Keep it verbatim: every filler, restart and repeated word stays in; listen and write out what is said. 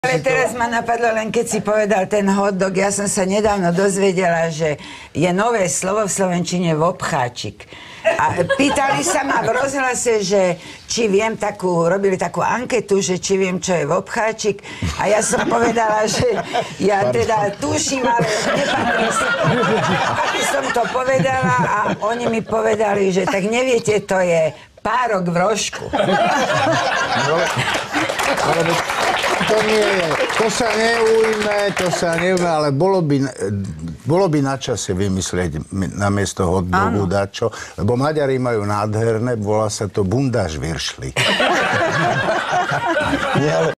Ale teraz ma napadlo, len keď si povedal ten hotdog, ja som sa nedávno dozvedela, že je nové slovo v slovenčine vopcháčik. A pýtali sa ma v rozhlase, že či viem takú, robili takú anketu, že či viem, čo je vopcháčik. A ja som povedala, že ja teda tuším, ale nepamätám si. Ako som to povedala a oni mi povedali, že tak neviete, to je párok v rožku. No, ale to nie je, to sa neujme, to sa neujme, ale bolo by, bolo by na čase vymyslieť namiesto hotdogu dačo, lebo Maďari majú nádherné, volá sa to bundáš viršli.